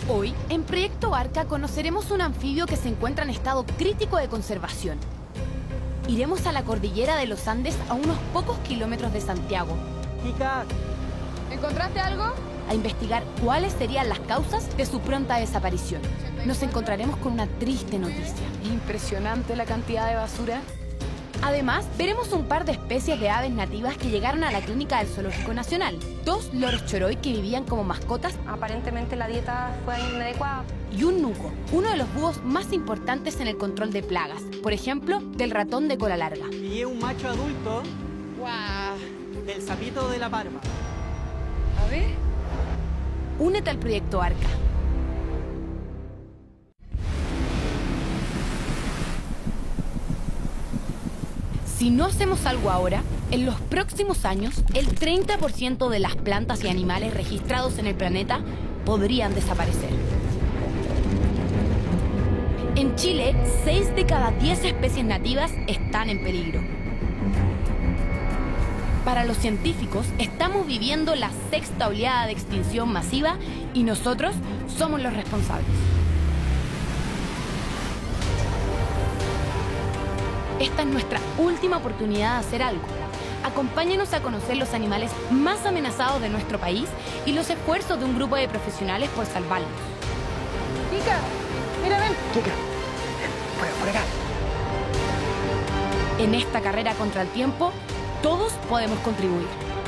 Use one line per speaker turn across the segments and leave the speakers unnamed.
Hoy, en Proyecto Arca, conoceremos un anfibio que se encuentra en estado crítico de conservación. Iremos a la cordillera de los Andes a unos pocos kilómetros de Santiago.
Chicas,
¿encontraste algo?
A investigar cuáles serían las causas de su pronta desaparición. Nos encontraremos con una triste noticia.
Impresionante la cantidad de basura.
Además, veremos un par de especies de aves nativas que llegaron a la clínica del Zoológico Nacional. 2 loros choroy que vivían como mascotas.
Aparentemente la dieta fue inadecuada.
Y un nuco, uno de los búhos más importantes en el control de plagas. Por ejemplo, del ratón de cola larga.
pillé un macho adulto
¡Guau!
del sapito de la Parva.
A ver.
Únete al Proyecto Arca. Si no hacemos algo ahora, en los próximos años, el 30% de las plantas y animales registrados en el planeta podrían desaparecer. En Chile, 6 de cada 10 especies nativas están en peligro. Para los científicos, estamos viviendo la 6ª oleada de extinción masiva y nosotros somos los responsables. Esta es nuestra última oportunidad de hacer algo. Acompáñenos a conocer los animales más amenazados de nuestro país y los esfuerzos de un grupo de profesionales por salvarlos.
Kika, mira, ven.
Chica, por acá.
En esta carrera contra el tiempo, todos podemos contribuir.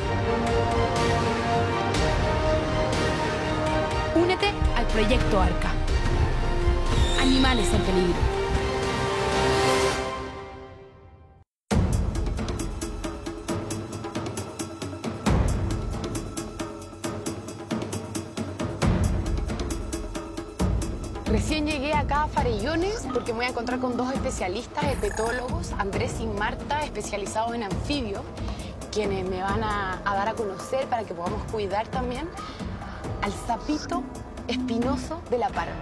Únete al Proyecto Arca. Animales en peligro.
Recién llegué acá a Farellones porque me voy a encontrar con 2 especialistas, herpetólogos, Andrés y Marta, especializados en anfibios, quienes me van a dar a conocer para que podamos cuidar también al sapito espinoso de la Parva.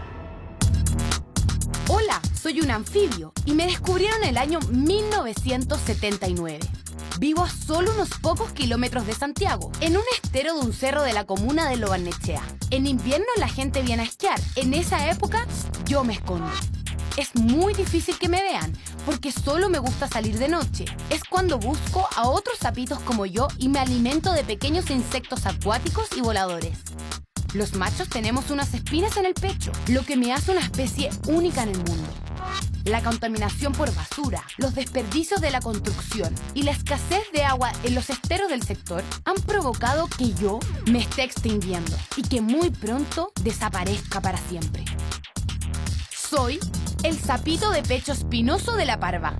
Hola, soy un anfibio y me descubrieron en el año 1979. Vivo a solo unos pocos kilómetros de Santiago, en un estero de un cerro de la comuna de Lo Barnechea. En invierno la gente viene a esquiar. En esa época yo me escondo. Es muy difícil que me vean, porque solo me gusta salir de noche. Es cuando busco a otros sapitos como yo y me alimento de pequeños insectos acuáticos y voladores. Los machos tenemos unas espinas en el pecho, lo que me hace una especie única en el mundo. La contaminación por basura, los desperdicios de la construcción y la escasez de agua en los esteros del sector han provocado que yo me esté extinguiendo y que muy pronto desaparezca para siempre. Soy el sapito de pecho espinoso de la Parva.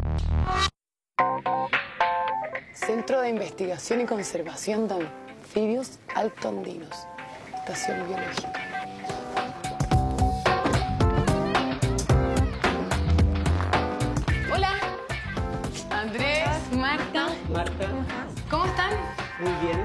Centro de Investigación y Conservación de Anfibios Altoandinos, Estación Biológica. Hola, Andrés, Marta.
Marta,
¿Cómo están?
muy bien.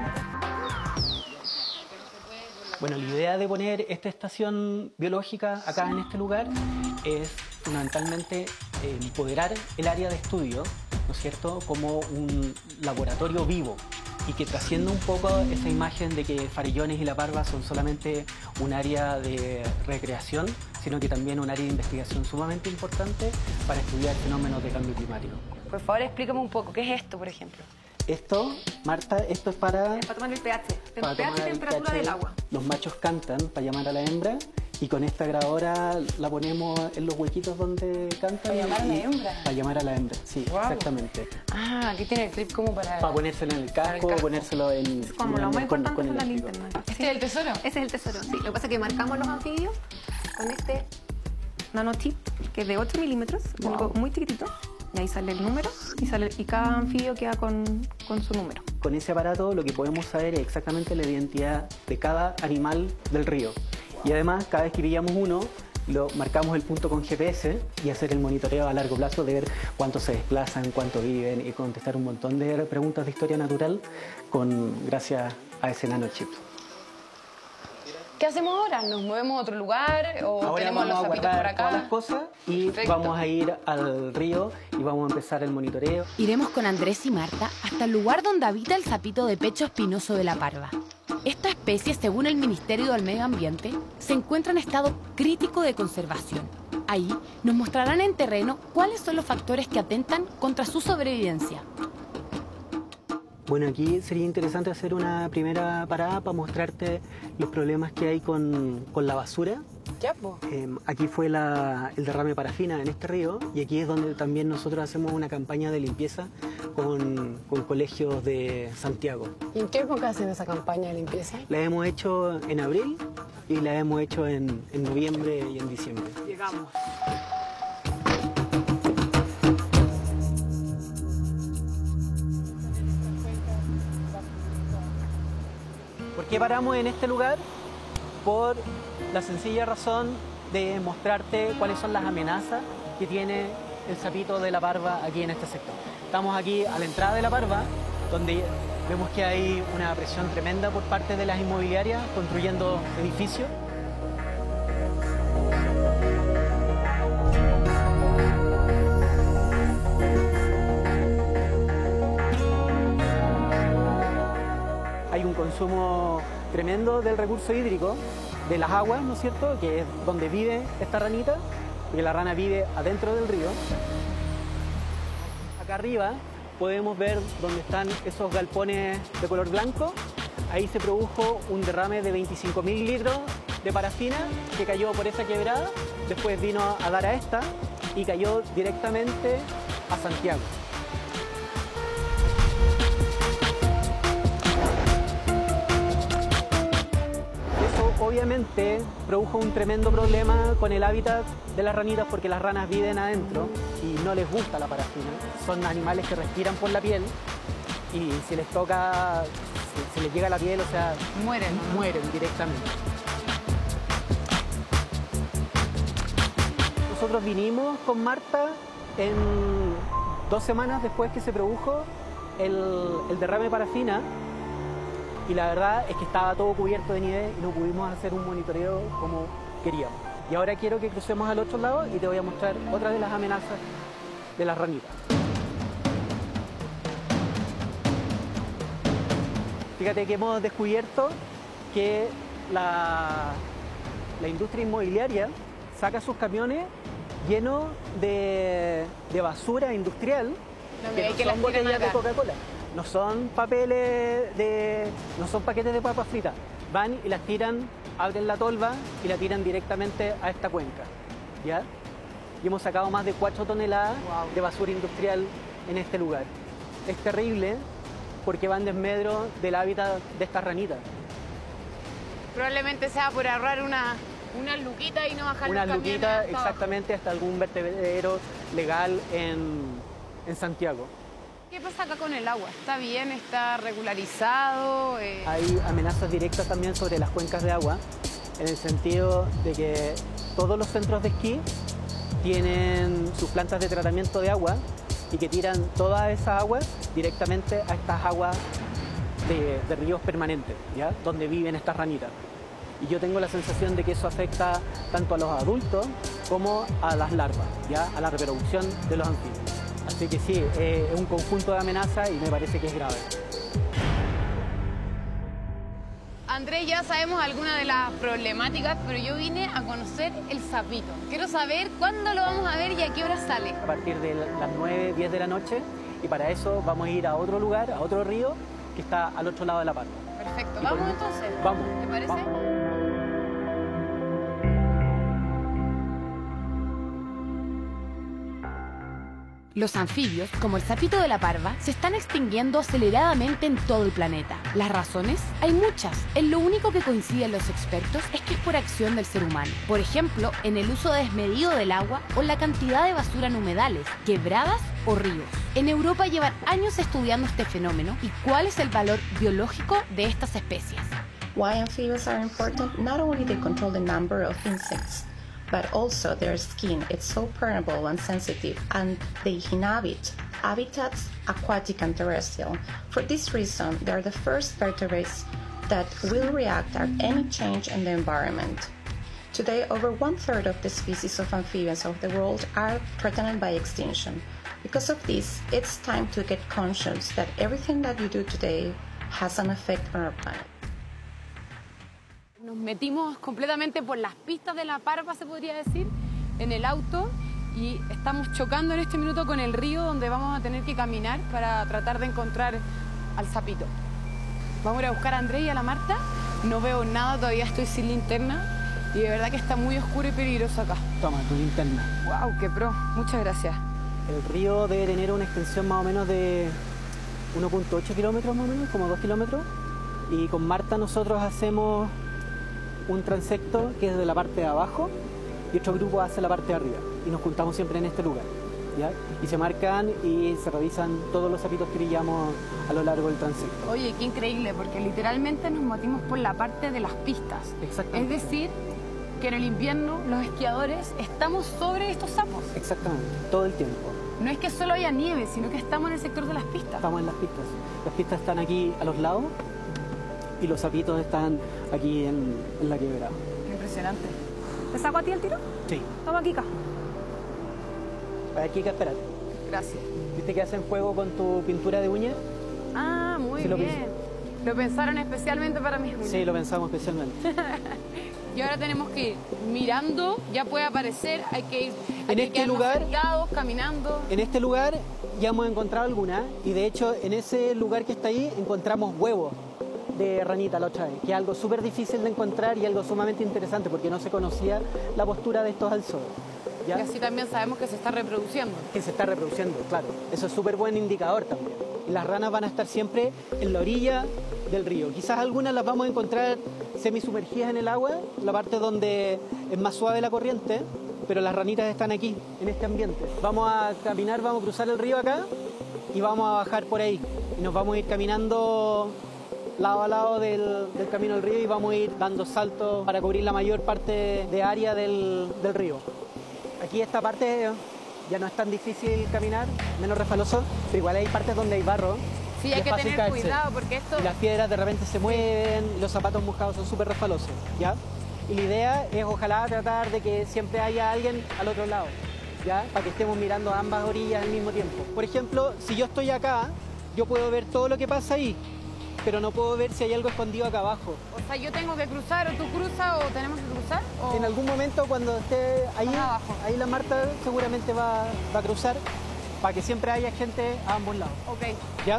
Bueno, la idea de poner esta estación biológica acá en este lugar es fundamentalmente empoderar el área de estudio, ¿no es cierto?, como un laboratorio vivo y que trascienda un poco esa imagen de que Farellones y La Parva son solamente un área de recreación, sino que también un área de investigación sumamente importante para estudiar fenómenos de cambio climático.
Por favor, explícame un poco. ¿Qué es esto, por ejemplo?
Esto, Marta, esto es para
Para tomar el pH.
para
pH y
tomar el
temperatura
pH.
del agua.
Los machos cantan para llamar a la hembra y con esta grabadora la ponemos en los huequitos donde cantan.
¿Para llamar a la hembra?
Para llamar a la hembra, sí,
Guau.
exactamente.
Ah, aquí tiene el clip como para...
Para ponérselo en el casco, ponérselo en...
Como lo más importante
con
es
el
la
látigo.
linterna.
¿Este es el tesoro?
Ese es el tesoro, sí. Lo que pasa es que marcamos los anfibios con este nanotip, que es de 8 milímetros, algo muy chiquitito. Y ahí sale el número y cada anfibio queda con su número.
Con ese aparato lo que podemos saber es exactamente la identidad de cada animal del río. Y además, cada vez que pillamos uno, lo marcamos el punto con GPS y hacer el monitoreo a largo plazo de ver cuánto se desplazan, cuánto viven y contestar un montón de preguntas de historia natural gracias a ese nanochip.
¿Qué hacemos ahora? ¿Nos movemos a otro lugar o
Ahora
tenemos los
vamos a
sapitos
guardar
por acá?
todas las cosas y
Perfecto.
vamos a ir al río y vamos a empezar el monitoreo.
Iremos con Andrés y Marta hasta el lugar donde habita el sapito de pecho espinoso de la parva. Esta especie, según el Ministerio del Medio Ambiente, se encuentra en estado crítico de conservación. Ahí nos mostrarán en terreno cuáles son los factores que atentan contra su sobrevivencia.
Bueno, aquí sería interesante hacer una primera parada para mostrarte los problemas que hay con la basura.
Ya, po.
Aquí fue el derrame de parafina en este río y aquí es donde también nosotros hacemos una campaña de limpieza con colegios de Santiago.
¿Y en qué época hacen esa campaña de limpieza?
La hemos hecho en abril y la hemos hecho en noviembre y en diciembre.
Llegamos.
¿Por qué paramos en este lugar? Por la sencilla razón de mostrarte cuáles son las amenazas que tiene el sapito de la parva aquí en este sector. Estamos aquí a la entrada de la parva, donde vemos que hay una presión tremenda por parte de las inmobiliarias construyendo edificios. Hay un consumo tremendo del recurso hídrico, de las aguas, ¿no es cierto?, que es donde vive esta ranita, porque la rana vive adentro del río. Acá arriba podemos ver dónde están esos galpones de color blanco. Ahí se produjo un derrame de 25.000 litros de parafina que cayó por esa quebrada, después vino a dar a esta y cayó directamente a Santiago. Obviamente produjo un tremendo problema con el hábitat de las ranitas porque las ranas viven adentro y no les gusta la parafina. Son animales que respiran por la piel y si les toca, si les llega a la piel, o sea,
Mueren.
mueren directamente. Nosotros vinimos con Marta en 2 semanas después que se produjo el derrame de parafina. Y la verdad es que estaba todo cubierto de nieve y no pudimos hacer un monitoreo como queríamos. Y ahora quiero que crucemos al otro lado y te voy a mostrar otra de las amenazas de las ranitas. Fíjate que hemos descubierto que la industria inmobiliaria saca sus camiones llenos de basura industrial,
Que
que no
las
son
tiran
botellas de
acá.
Coca-Cola. No son no son paquetes de papas fritas. Van y las tiran, abren la tolva y la tiran directamente a esta cuenca. ¿Ya? Y hemos sacado más de 4 toneladas de basura industrial en este lugar. Es terrible porque va en desmedro del hábitat de estas ranitas.
Probablemente sea por ahorrar una luquita y no bajar
Una
los camiones
luquita
hasta abajo.
exactamente hasta algún vertedero legal en Santiago.
¿Qué pasa acá con el agua? ¿Está bien? ¿Está regularizado?
Hay amenazas directas también sobre las cuencas de agua, en el sentido de que todos los centros de esquí tienen sus plantas de tratamiento de agua y que tiran toda esa agua directamente a estas aguas de ríos permanentes, ¿ya? Donde viven estas ranitas. Y yo tengo la sensación de que eso afecta tanto a los adultos como a las larvas, ¿ya? A la reproducción de los anfibios. Así que sí, es un conjunto de amenazas y me parece que es grave.
Andrés, ya sabemos algunas de las problemáticas, pero yo vine a conocer el sapito. Quiero saber cuándo lo vamos a ver y a qué hora sale.
A partir de las 9, 10 de la noche y para eso vamos a ir a otro lugar, a otro río que está al otro lado de la parva.
Perfecto,
Y
vamos
por-
entonces.
Vamos.
¿Te parece?
Vamos.
Los anfibios, como el sapito de la parva, se están extinguiendo aceleradamente en todo el planeta. ¿Las razones? Hay muchas. En lo único que coinciden los expertos es que es por acción del ser humano. Por ejemplo, en el uso desmedido del agua o la cantidad de basura en humedales, quebradas o ríos. En Europa llevan años estudiando este fenómeno y cuál es el valor biológico de estas especies.
Why amphibians are important? Not only they control the number of insects, but also their skin. It's so permeable and sensitive, and they inhabit habitats, aquatic and terrestrial. For this reason, they are the first vertebrates that will react at any change in the environment. Today, over 1/3 of the species of amphibians of the world are threatened by extinction. Because of this, it's time to get conscious that everything that you do today has an effect on our planet.
Nos metimos completamente por las pistas de la parva, se podría decir, en el auto y estamos chocando en este minuto con el río donde vamos a tener que caminar para tratar de encontrar al sapito. Vamos a ir a buscar a Andrés y a la Marta. No veo nada, todavía estoy sin linterna y de verdad que está muy oscuro y peligroso acá.
Toma, tu linterna.
¡Wow! ¡Qué pro! Muchas gracias.
El río debe tener una extensión más o menos de 1.8 kilómetros, más o menos, como 2 kilómetros. Y con Marta nosotros hacemos un transecto que es de la parte de abajo y otro grupo hace la parte de arriba. Y nos juntamos siempre en este lugar, ¿ya? Y se marcan y se revisan todos los sapitos que pillamos a lo largo del transecto.
Oye, qué increíble, porque literalmente nos metimos por la parte de las pistas.
Exactamente.
Es decir, que en el invierno los esquiadores estamos sobre estos sapos.
Exactamente, todo el tiempo.
No es que solo haya nieve, sino que estamos en el sector de las pistas.
Estamos en las pistas. Las pistas están aquí a los lados y los sapitos están aquí en la quebrada.
Qué impresionante.
¿Te saco a ti el tiro?
Sí.
Toma, Kika.
Aquí, espérate.
Gracias.
¿Viste que hacen juego con tu pintura de uñas?
Ah, muy
Sí,
bien. Lo pensaron especialmente para mis uñas.
Sí, lo pensamos especialmente.
Y ahora tenemos que ir mirando, ya puede aparecer, hay que ir
En este lugar,
sentados, caminando.
en este lugar ya hemos encontrado alguna y de hecho en ese lugar que está ahí encontramos huevos de ranita la otra vez, que es algo súper difícil de encontrar y algo sumamente interesante porque no se conocía la postura de estos alzoes. ¿Ya?
Y así también sabemos que se está reproduciendo.
Que se está reproduciendo, claro. Eso es súper buen indicador también. Y las ranas van a estar siempre en la orilla del río. Quizás algunas las vamos a encontrar semisumergidas en el agua, la parte donde es más suave la corriente, pero las ranitas están aquí, en este ambiente. Vamos a caminar, vamos a cruzar el río acá y vamos a bajar por ahí. Y nos vamos a ir caminando lado a lado del camino del río y vamos a ir dando saltos para cubrir la mayor parte de área del río. Aquí esta parte ya no es tan difícil caminar, menos resbaloso, pero igual hay partes donde hay barro.
Sí,
y
hay
es
que
fácil
tener
caerse.
cuidado porque esto...
Y las piedras de repente se mueven, y los zapatos mojados son súper resbalosos, ¿ya? Y la idea es ojalá tratar de que siempre haya alguien al otro lado, ¿ya? Para que estemos mirando a ambas orillas al mismo tiempo. Por ejemplo, si yo estoy acá, yo puedo ver todo lo que pasa ahí, pero no puedo ver si hay algo escondido acá abajo.
O sea, yo tengo que cruzar, o tú cruzas, o tenemos que cruzar, o...
En algún momento cuando esté ahí,
Más abajo.
ahí la Marta seguramente va a cruzar para que siempre haya gente a ambos lados,
Ok.
¿ya?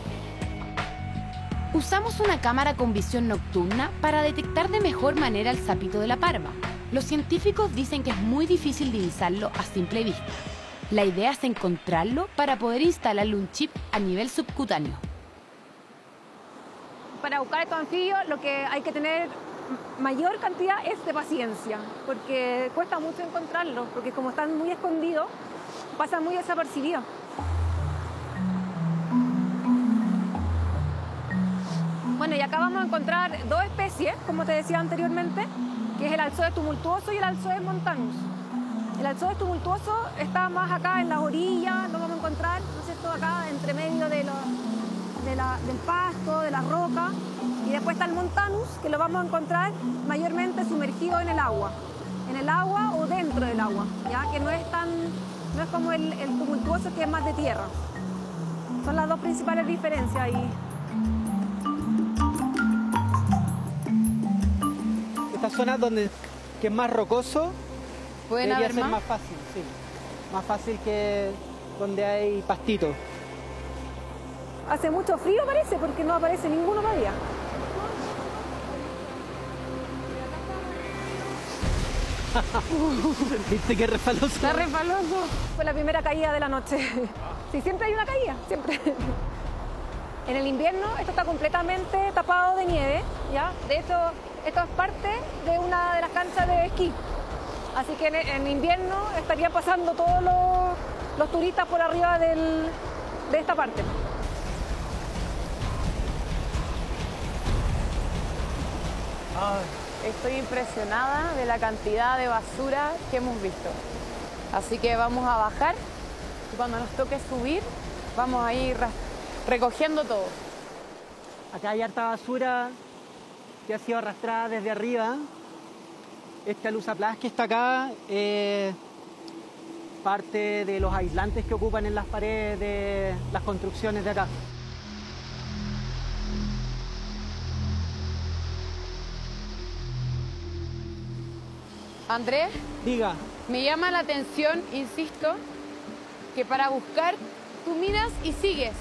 Usamos una cámara con visión nocturna para detectar de mejor manera el sapito de la parva. Los científicos dicen que es muy difícil divisarlo a simple vista. La idea es encontrarlo para poder instalarle un chip a nivel subcutáneo.
Para buscar estos anfibios lo que hay que tener mayor cantidad es de paciencia, porque cuesta mucho encontrarlos, porque como están muy escondidos, pasan muy desapercibidos. Bueno, y acá vamos a encontrar dos especies, como te decía anteriormente, que es el alzoes tumultuoso y el alzoes montanus. El alzoes tumultuoso está más acá en las orillas, lo vamos a encontrar, ¿no es cierto?, acá entre medio del pasto, de las rocas, y después está el montanus, que lo vamos a encontrar mayormente sumergido en el agua o dentro del agua, ya que no es como el tumultuoso, que es más de tierra. Son las dos principales diferencias ahí.
Esta zona donde que es más rocoso
¿Pueden
debería
haber
ser
más?
más fácil, sí. Más fácil que donde hay pastito.
Hace mucho frío parece, porque no aparece ninguno todavía.
¿Viste qué resbaloso?
Está resbaloso.
Fue la primera caída de la noche. Sí, siempre hay una caída, siempre. En el invierno esto está completamente tapado de nieve, ¿ya? De hecho, esto es parte de una de las canchas de esquí. Así que en invierno estarían pasando todos los turistas por arriba de esta parte.
Estoy impresionada de la cantidad de basura que hemos visto. Así que vamos a bajar y cuando nos toque subir vamos a ir recogiendo todo.
Acá hay harta basura que ha sido arrastrada desde arriba. Este alusaplast que está acá, parte de los aislantes que ocupan en las paredes de las construcciones de acá.
Andrés,
Diga.
me llama la atención, insisto, que para buscar tú miras y sigues.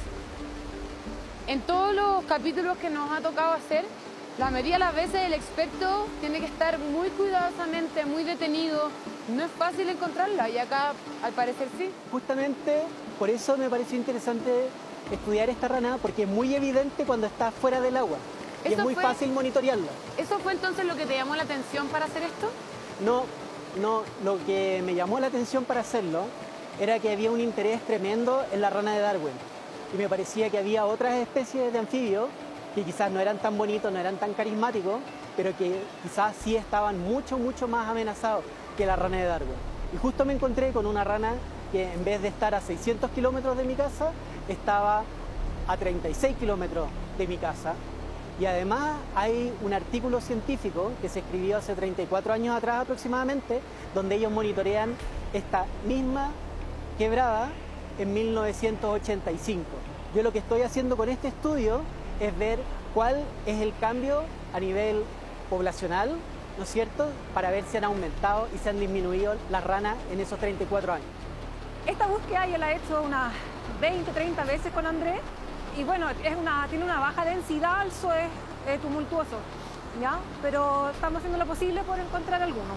En todos los capítulos que nos ha tocado hacer, la mayoría de las veces el experto tiene que estar muy cuidadosamente, muy detenido. No es fácil encontrarla y acá al parecer sí.
Justamente por eso me pareció interesante estudiar esta rana, porque es muy evidente cuando está fuera del agua y es muy fácil monitorearla.
¿Eso fue entonces lo que te llamó la atención para hacer esto?
No, lo que me llamó la atención para hacerlo era que había un interés tremendo en la rana de Darwin y me parecía que había otras especies de anfibios que quizás no eran tan bonitos, no eran tan carismáticos, pero que quizás sí estaban mucho más amenazados que la rana de Darwin. Y justo me encontré con una rana que en vez de estar a 600 kilómetros de mi casa, estaba a 36 kilómetros de mi casa. Y además hay un artículo científico que se escribió hace 34 años atrás aproximadamente, donde ellos monitorean esta misma quebrada en 1985. Yo lo que estoy haciendo con este estudio es ver cuál es el cambio a nivel poblacional, ¿no es cierto?, para ver si han aumentado y se han disminuido las ranas en esos 34 años.
Esta búsqueda yo la he hecho unas 20, 30 veces con Andrés. Y bueno, tiene una baja densidad, el zoo es tumultuoso, ¿ya? Pero estamos haciendo lo posible por encontrar alguno.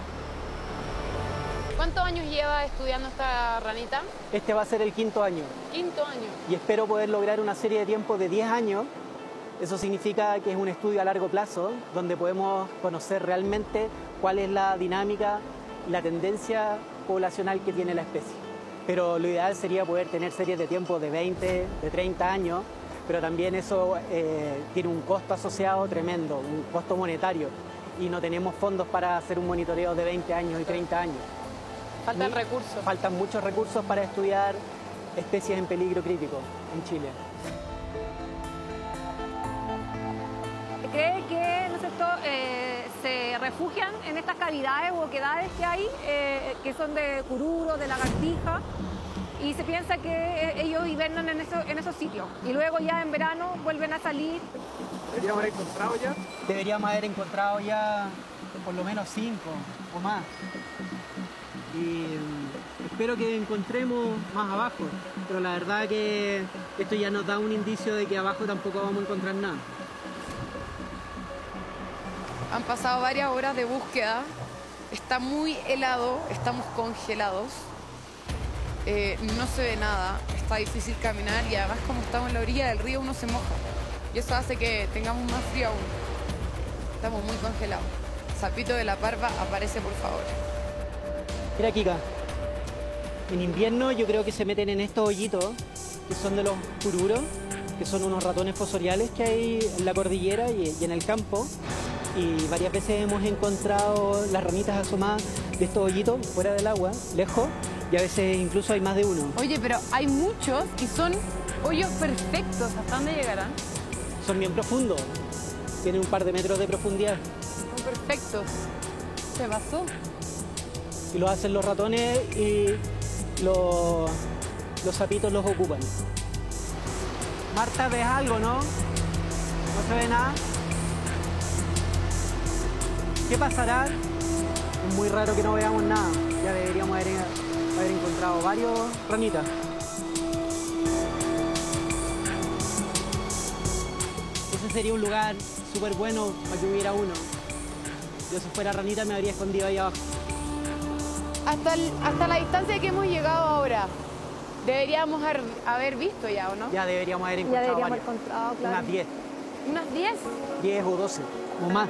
¿Cuántos años lleva estudiando esta ranita?
Este va a ser el 5º año.
5º año.
Y espero poder lograr una serie de tiempo de 10 años. Eso significa que es un estudio a largo plazo, donde podemos conocer realmente cuál es la dinámica y la tendencia poblacional que tiene la especie. Pero lo ideal sería poder tener series de tiempo de 20, de 30 años, pero también eso tiene un costo asociado tremendo, un costo monetario, y no tenemos fondos para hacer un monitoreo de 20 años y 30 años.
Faltan recursos.
Faltan muchos recursos para estudiar especies en peligro crítico en Chile.
Cree que, ¿no es cierto?, se refugian en estas cavidades u oquedades que hay, que son de cururo, de lagartija, y se piensa que ellos hibernan en esos sitios. Y luego ya en verano vuelven a salir.
¿Deberíamos haber encontrado ya?
Deberíamos haber encontrado ya por lo menos 5 o más. Y espero que encontremos más abajo, pero la verdad que esto ya nos da un indicio de que abajo tampoco vamos a encontrar nada.
Han pasado varias horas de búsqueda, está muy helado, estamos congelados, no se ve nada, está difícil caminar y además como estamos en la orilla del río uno se moja y eso hace que tengamos más frío aún. Estamos muy congelados. Sapito de la Parva, aparece por favor.
Mira, Kika, en invierno yo creo que se meten en estos hoyitos que son de los cururos, que son unos ratones fosoriales que hay en la cordillera y en el campo. Y varias veces hemos encontrado las ranitas asomadas de estos hoyitos fuera del agua, lejos, y a veces incluso hay más de uno.
Oye, pero hay muchos y son hoyos perfectos. ¿Hasta dónde llegarán?
Son bien profundos, tienen un par de metros de profundidad.
Son perfectos. Se pasó.
Y lo hacen los ratones y los sapitos los ocupan. Marta, ¿ves algo, no? ¿No se ve nada? ¿Qué pasará? Es muy raro que no veamos nada. Ya deberíamos haber encontrado varios ranitas. Ese sería un lugar súper bueno para que hubiera uno. Yo si fuera ranita me habría escondido ahí abajo.
Hasta la distancia que hemos llegado ahora, deberíamos haber visto ya, ¿o no?
Ya deberíamos haber encontrado varias.
Claro.
Unas 10.
¿Unas 10?
10 o 12 o más.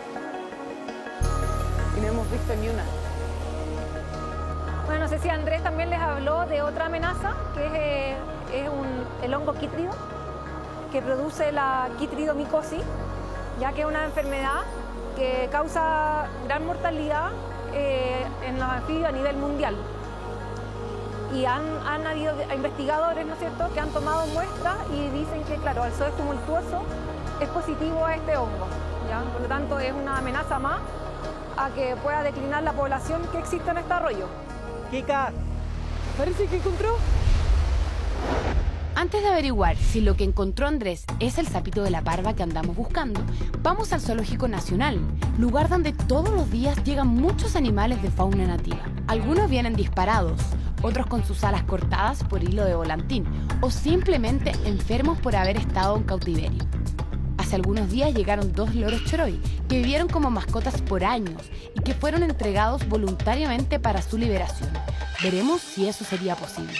Y no hemos visto ni una.
Bueno, no sé si Andrés también les habló de otra amenaza, que es el hongo quítrido, que produce la quitridomicosis, ya que es una enfermedad que causa gran mortalidad en los anfibios a nivel mundial. Y han habido investigadores, ¿no es cierto?, que han tomado muestras y dicen que, claro, al zoo tumultuoso es positivo a este hongo, ¿ya? Por lo tanto, es una amenaza más a que pueda declinar la población que existe en este arroyo.
Kika,
Parece que encontró.
Antes de averiguar si lo que encontró Andrés es el sapito de la parva que andamos buscando, vamos al Zoológico Nacional, lugar donde todos los días llegan muchos animales de fauna nativa. Algunos vienen disparados, otros con sus alas cortadas por hilo de volantín o simplemente enfermos por haber estado en cautiverio. Hace algunos días llegaron 2 loros choroy que vivieron como mascotas por años y que fueron entregados voluntariamente para su liberación. Veremos si eso sería posible.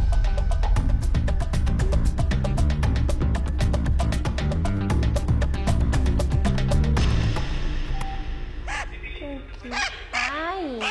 ¡Ay!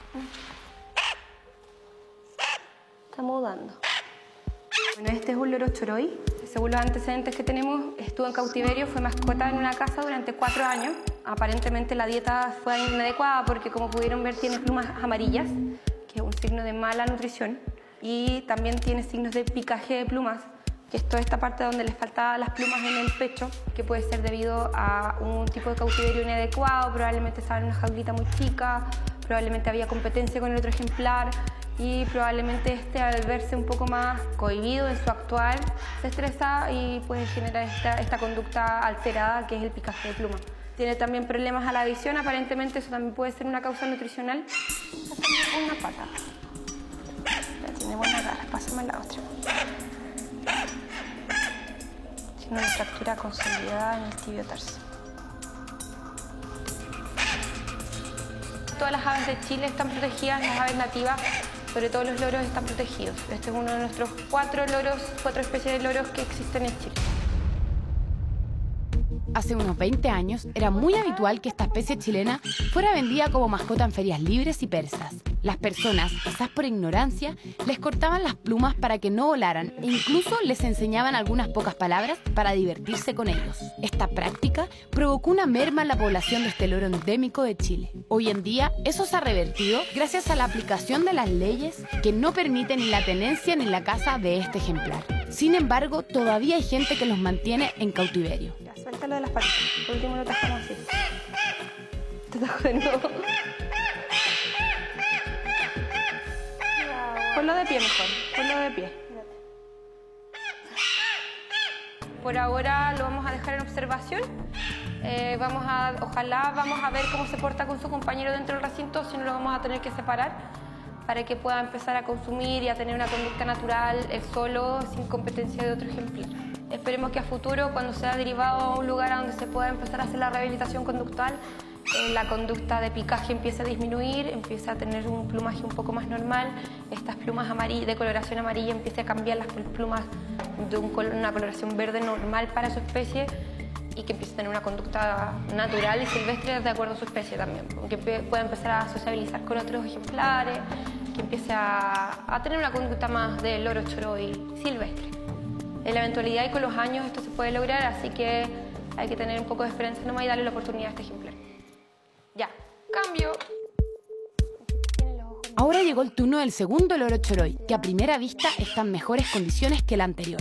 Está mudando. Bueno, este es un loro choroy. Según los antecedentes que tenemos, estuvo en cautiverio, fue mascota en una casa durante 4 años. Aparentemente la dieta fue inadecuada porque, como pudieron ver, tiene plumas amarillas, que es un signo de mala nutrición. Y también tiene signos de picaje de plumas, que es toda esta parte donde les faltaban las plumas en el pecho, que puede ser debido a un tipo de cautiverio inadecuado, probablemente estaba en una jaulita muy chica, probablemente había competencia con el otro ejemplar y probablemente al verse un poco más cohibido en su actuar se estresa y puede generar esta conducta alterada que es el picaje de plumas. Tiene también problemas a la visión, aparentemente eso también puede ser una causa nutricional. Pásame una pata. Tiene buena garra, pásame la otra. Tiene una fractura consolidada en el tibio tarso. Todas las aves de Chile están protegidas, las aves nativas, sobre todo los loros, están protegidos. Este es uno de nuestros 4 especies de loros que existen en Chile.
Hace unos 20 años era muy habitual que esta especie chilena fuera vendida como mascota en ferias libres y persas. Las personas, quizás por ignorancia, les cortaban las plumas para que no volaran e incluso les enseñaban algunas pocas palabras para divertirse con ellos. Esta práctica provocó una merma en la población de este loro endémico de Chile. Hoy en día, eso se ha revertido gracias a la aplicación de las leyes que no permiten ni la tenencia ni la caza de este ejemplar. Sin embargo, todavía hay gente que los mantiene en cautiverio.
Ya, suéltalo de las patitas. Por último lo tajamos así. Te tajo de nuevo. Ponlo de pie mejor, ponlo de pie. Por ahora lo vamos a dejar en observación. Ojalá vamos a ver cómo se porta con su compañero dentro del recinto, si no lo vamos a tener que separar para que pueda empezar a consumir y a tener una conducta natural, él solo, sin competencia de otro ejemplar. Esperemos que a futuro, cuando sea derivado a un lugar donde se pueda empezar a hacer la rehabilitación conductual, la conducta de picaje empieza a disminuir, empieza a tener un plumaje un poco más normal, estas plumas de coloración amarilla empieza a cambiar las plumas de una coloración verde normal para su especie y que empiece a tener una conducta natural y silvestre de acuerdo a su especie también, que pueda empezar a sociabilizar con otros ejemplares, que empiece a tener una conducta más de loro choroy silvestre. En la eventualidad y con los años esto se puede lograr, así que hay que tener un poco de esperanza nomás y darle la oportunidad a este ejemplar. Ya, cambio.
Ahora llegó el turno del segundo loro choroy, que a primera vista está en mejores condiciones que el anterior.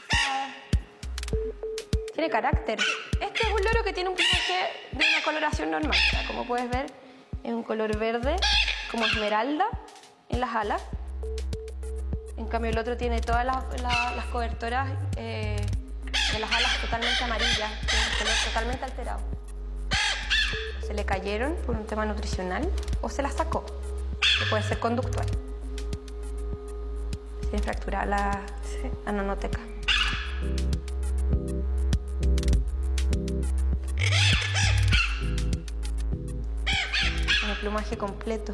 Tiene carácter. Este es un loro que tiene un plumaje de una coloración normal. O sea, como puedes ver, es un color verde, como esmeralda, en las alas. En cambio, el otro tiene todas las cobertoras de las alas totalmente amarillas, tiene un color totalmente alterado. Se le cayeron por un tema nutricional o se las sacó, que puede ser conductual. Tiene fracturada la nanoteca. Tiene plumaje completo.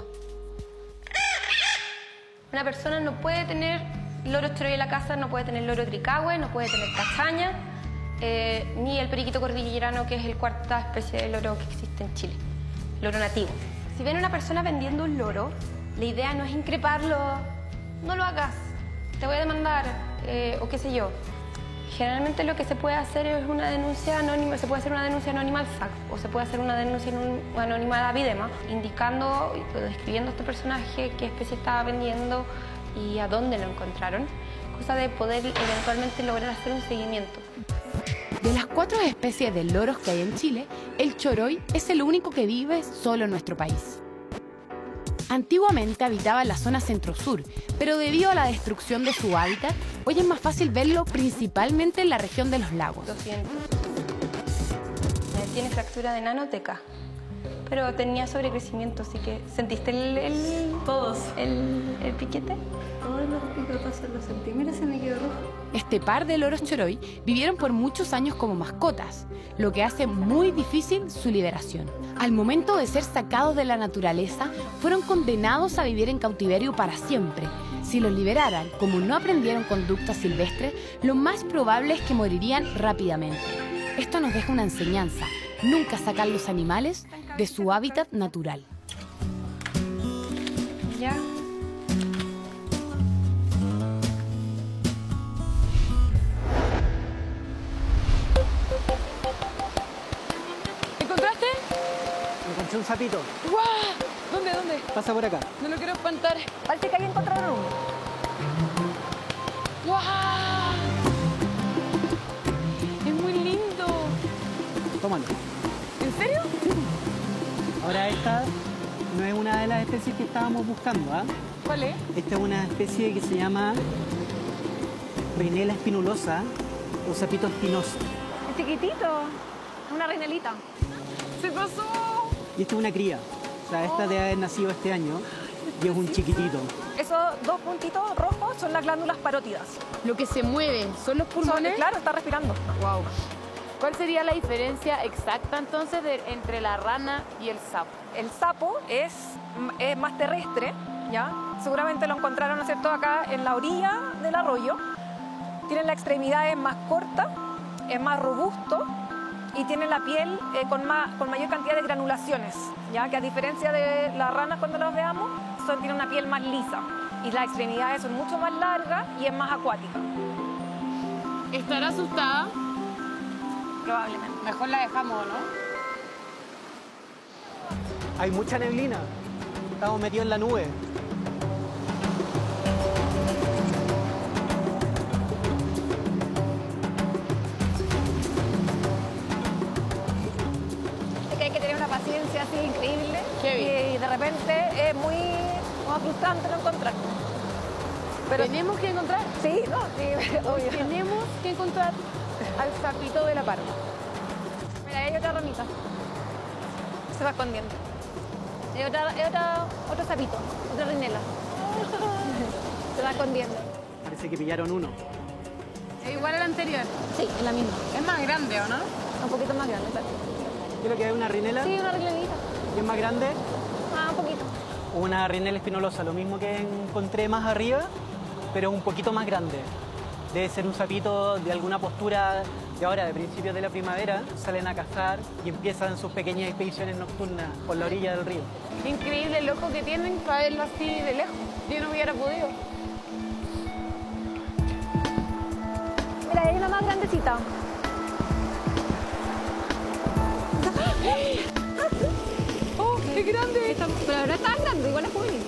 Una persona no puede tener loro choroy en la casa, no puede tener loro tricahue, no puede tener cachaña, ni el periquito cordillerano, que es el 4ª especie de loro que existe en Chile, loro nativo. Si ven a una persona vendiendo un loro, la idea no es increparlo, no lo hagas, te voy a demandar, o qué sé yo. Generalmente lo que se puede hacer es una denuncia anónima, se puede hacer una denuncia anónima al SAC, o se puede hacer una denuncia anónima a la Videma, indicando, describiendo a este personaje, qué especie estaba vendiendo y a dónde lo encontraron, cosa de poder eventualmente lograr hacer un seguimiento.
De las 4 especies de loros que hay en Chile, el choroy es el único que vive solo en nuestro país. Antiguamente habitaba en la zona centro-sur, pero debido a la destrucción de su hábitat, hoy es más fácil verlo principalmente en la región de los lagos.
200. Tiene fractura de nanoteca, pero tenía sobrecrecimiento, así que ¿sentiste
Todos.
el piquete?
Todos los picotos se los sentí. Mira, se me quedó rojo.
Este par de loros choroy vivieron por muchos años como mascotas, lo que hace muy difícil su liberación. Al momento de ser sacados de la naturaleza, fueron condenados a vivir en cautiverio para siempre. Si los liberaran, como no aprendieron conducta silvestre, lo más probable es que morirían rápidamente. Esto nos deja una enseñanza: nunca sacar los animales de su hábitat natural.
Ya.
¿Encontraste?
Encontré un sapito.
¡Guau! ¿Dónde?
Pasa por acá.
No lo quiero espantar.
Parece que ahí encontraron uno.
¡Guau! Es muy lindo.
Tómalo.
¿En serio?
Ahora esta no es una de las especies que estábamos buscando, ¿ah?
¿Cuál es?
Esta es una especie que se llama Rhinella spinulosa o sapito espinoso.
Es chiquitito. Una reinelita.
¡Se pasó!
Y esta es una cría. O sea, esta debe haber nacido este año y es un chiquitito.
Esos 2 puntitos rojos son las glándulas parótidas.
Lo que se mueve son los pulmones.
Claro, está respirando.
Wow. ¿Cuál sería la diferencia exacta entonces entre la rana y el sapo?
El sapo es más terrestre, ¿ya? Seguramente lo encontraron, ¿no es cierto?, acá en la orilla del arroyo. Tiene las extremidades más cortas, es más robusto y tiene la piel con mayor cantidad de granulaciones, ¿ya? Que a diferencia de las ranas cuando las veamos, tiene una piel más lisa y las extremidades son mucho más largas y es más acuática.
¿Estará asustada?
Probablemente.
Mejor la dejamos, ¿no?
Hay mucha neblina. Estamos metidos en la nube.
Es que hay que tener una paciencia así increíble.
Heavy.
Y de repente es muy frustrante no encontrar. Pero
¿Tenemos que encontrar?
sí, no, sí, obvio.
Tenemos que encontrar al sapito de la parva.
Mira, hay otra ramita. Se va escondiendo. Hay otro sapito, otra reinela. Se va escondiendo.
Parece que pillaron uno.
¿Es igual al anterior?
Sí, es la misma.
¿Es más grande o no?
Un poquito más grande, claro.
Creo que hay una Rhinella
Sí, una reinelita.
que es más grande.
Ah, un poquito.
Una Rhinella spinulosa, lo mismo que encontré más arriba, pero un poquito más grande. Debe ser un sapito de alguna postura de ahora, de principios de la primavera. Salen a cazar y empiezan sus pequeñas expediciones nocturnas por la orilla del río.
Increíble el ojo que tienen para verlo así de lejos. Yo no hubiera podido.
Mira, hay una más grandecita.
¡Oh, qué grande!
Pero no es tan grande, igual es juvenil.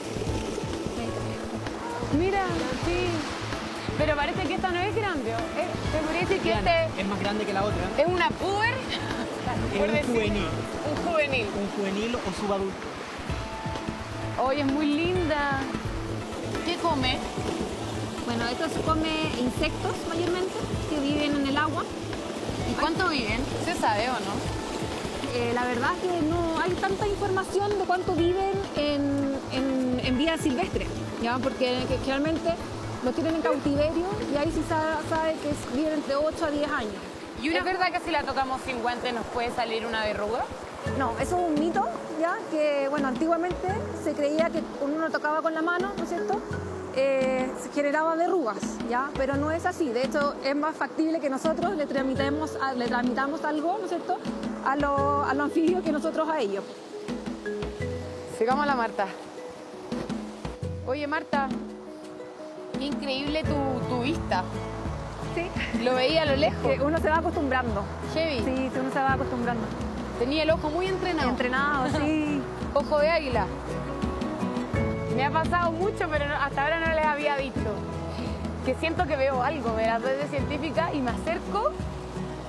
Mira, sí. Pero parece que esta no es grande. Te podría decir que este
Es más grande que la otra.
es una puber.
Es
por
un
decir.
juvenil.
Un juvenil.
Un juvenil o subadulto.
Oye, es muy linda. ¿Qué come?
Bueno, estos come insectos mayormente que viven en el agua.
¿Y cuánto viven? ¿Se sabe o no?
La verdad es que no hay tanta información de cuánto viven en vida silvestre, ¿ya? Porque generalmente los tienen en cautiverio y ahí sí sabe que viven entre 8 a 10 años.
¿Y ¿Es verdad que si la tocamos sin guantes nos puede salir una verruga?
No, eso es un mito, ¿ya? Que, bueno, antiguamente se creía que cuando uno lo tocaba con la mano, ¿no es cierto?, se generaba verrugas, ¿ya? Pero no es así. De hecho, es más factible que nosotros le transmitamos algo, ¿no es cierto?, a los anfibios que nosotros a ellos.
Sigamos a la Marta. Oye, Marta, qué increíble tu vista.
Sí.
Lo veía a lo lejos.
Que uno se va acostumbrando.
Heavy.
Sí, uno se va acostumbrando.
Tenía el ojo muy entrenado.
Entrenado, sí.
Ojo de águila. Me ha pasado mucho, pero hasta ahora no les había visto. Que siento que veo algo, me la doy de científica y me acerco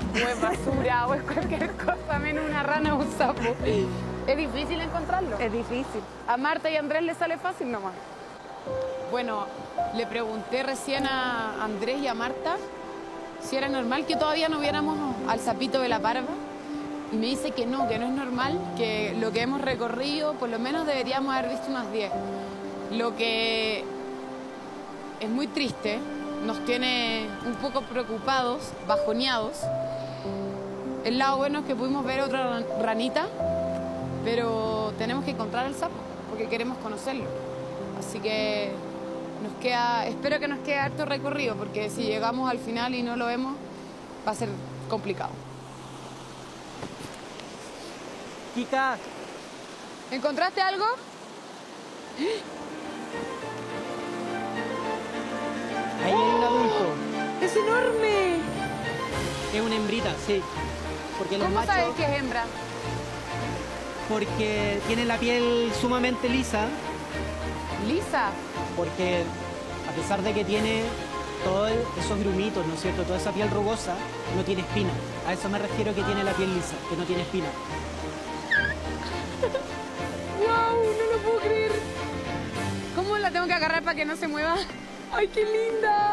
o es basura o es cualquier cosa menos una rana o un sapo. Es difícil encontrarlo.
Es difícil.
A Marta y a Andrés les sale fácil nomás. Bueno, le pregunté recién a Andrés y a Marta si era normal que todavía no viéramos al sapito de la parva. Y me dice que no es normal, que lo que hemos recorrido por lo menos deberíamos haber visto unas 10. Lo que es muy triste, nos tiene un poco preocupados, bajoneados. El lado bueno es que pudimos ver otra ranita, pero tenemos que encontrar al sapo porque queremos conocerlo. Así que espero que nos quede harto recorrido, porque si llegamos al final y no lo vemos, va a ser complicado.
Kika,
¿Encontraste algo?
ahí hay un adulto.
¡Es enorme!
Es una hembrita, sí. Porque los
¿Cómo
machos,
sabes que es hembra?
porque tienen la piel sumamente lisa,
Lisa.
porque a pesar de que tiene todos esos grumitos, ¿no es cierto? Toda esa piel rugosa, no tiene espina. A eso me refiero que tiene la piel lisa, que no tiene espina.
¡Wow! No lo puedo creer. ¿Cómo la tengo que agarrar para que no se mueva? ¡Ay, qué linda!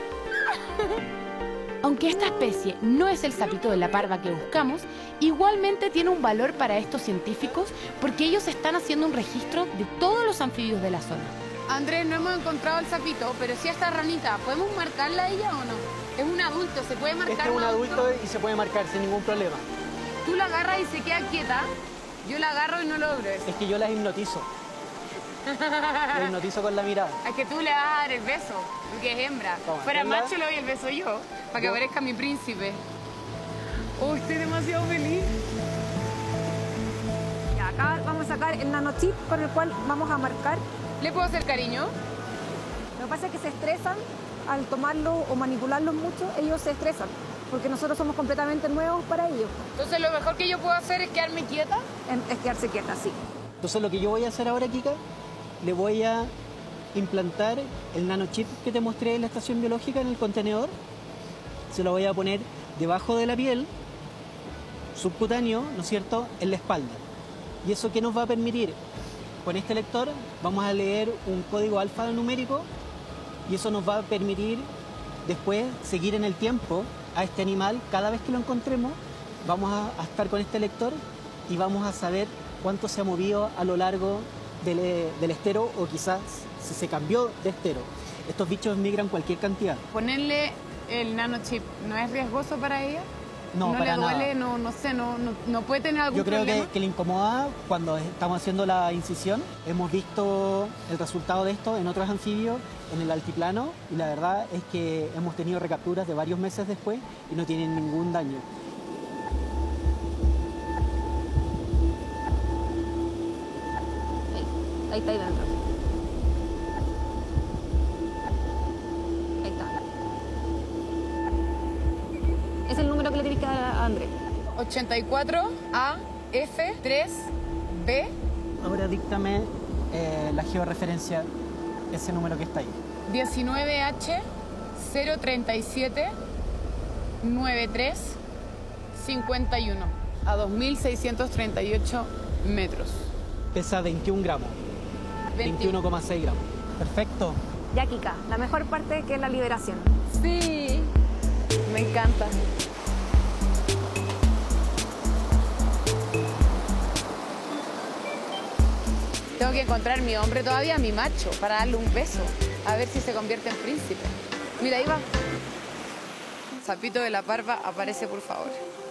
Aunque esta especie no es el sapito de la parva que buscamos, igualmente tiene un valor para estos científicos porque ellos están haciendo un registro de todos los anfibios de la zona.
Andrés, no hemos encontrado el sapito, pero sí a esta ranita. ¿Podemos marcarla a ella o no? Es un adulto, ¿se puede marcar?
Este es un adulto y se puede marcar sin ningún problema.
Tú la agarras y se queda quieta. Yo la agarro y no logro eso.
Es que yo las hipnotizo. Las hipnotizo con la mirada.
Es que tú le vas a dar el beso, porque es hembra.
Toma,
Fuera
¿verdad?
macho le doy el beso yo, para que
Yo-
aparezca mi príncipe. Oh, estoy demasiado feliz.
Ya, acá vamos a sacar el nanochip con el cual vamos a marcar.
¿Le puedo hacer cariño?
Lo que pasa es que se estresan al tomarlo o manipularlos mucho, ellos se estresan, porque nosotros somos completamente nuevos para ellos.
Entonces lo mejor que yo puedo hacer es quedarme quieta.
Es quedarse quieta, sí.
Entonces lo que yo voy a hacer ahora, Kika, le voy a implantar el nanochip que te mostré en la estación biológica en el contenedor. Se lo voy a poner debajo de la piel, subcutáneo, ¿no es cierto?, en la espalda. ¿Y eso qué nos va a permitir? Con este lector vamos a leer un código alfanumérico y eso nos va a permitir después seguir en el tiempo a este animal. Cada vez que lo encontremos vamos a estar con este lector y vamos a saber cuánto se ha movido a lo largo del estero o quizás si se cambió de estero. Estos bichos migran cualquier cantidad.
Ponerle el nanochip, ¿no es riesgoso para ella?
No,
¿No
para
le duele?
nada.
No sé, no puede tener algún
Yo creo
problema.
que le incomoda cuando estamos haciendo la incisión. Hemos visto el resultado de esto en otros anfibios en el altiplano y la verdad es que hemos tenido recapturas de varios meses después y no tienen ningún daño.
Ahí está ahí dentro. Ahí está. Es el número que le tienes que dar a Andrés.
84AF3B.
Ahora díctame la georreferencia, ese número que está ahí.
19H0379351 a 2638 metros.
Pesa 21 gramos, 21,6 gramos. Perfecto.
Ya, Kika, la mejor parte que es la liberación.
Sí, me encanta. Tengo que encontrar mi hombre todavía, mi macho, para darle un beso, a ver si se convierte en príncipe. Mira, ahí va. Sapito de la parva, aparece, por favor.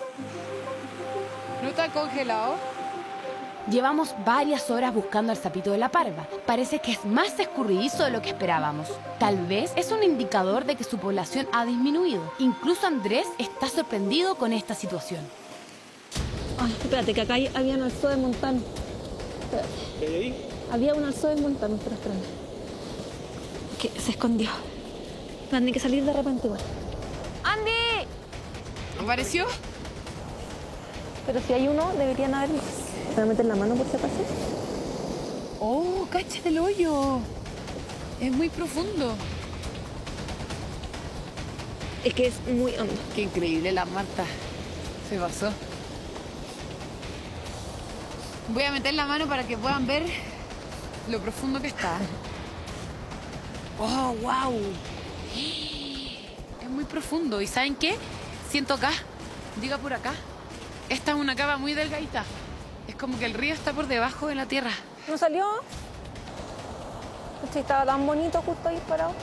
¿No está congelado?
Llevamos varias horas buscando al sapito de la parva. Parece que es más escurridizo de lo que esperábamos. Tal vez es un indicador de que su población ha disminuido. Incluso Andrés está sorprendido con esta situación.
Ay, espérate, que acá había un alzoe montano.
¿Qué hay ahí?
Había un alzoe montano, espera. Que se escondió. Tiene que salir de repente igual.
¡Andy! ¿Apareció?
Pero si hay uno, deberían haber más. ¿Te voy a meter la mano por si acaso?
¡Oh, cáchate el hoyo! Es muy profundo.
Es que es muy hondo.
Qué increíble la Marta. Se pasó. Voy a meter la mano para que puedan ver lo profundo que está. ¡Oh, wow! Es muy profundo. ¿Y saben qué? Siento acá. Diga por acá. Esta es una cava muy delgadita. Es como que el río está por debajo de la tierra.
¿No salió? Este estaba tan bonito justo ahí parado.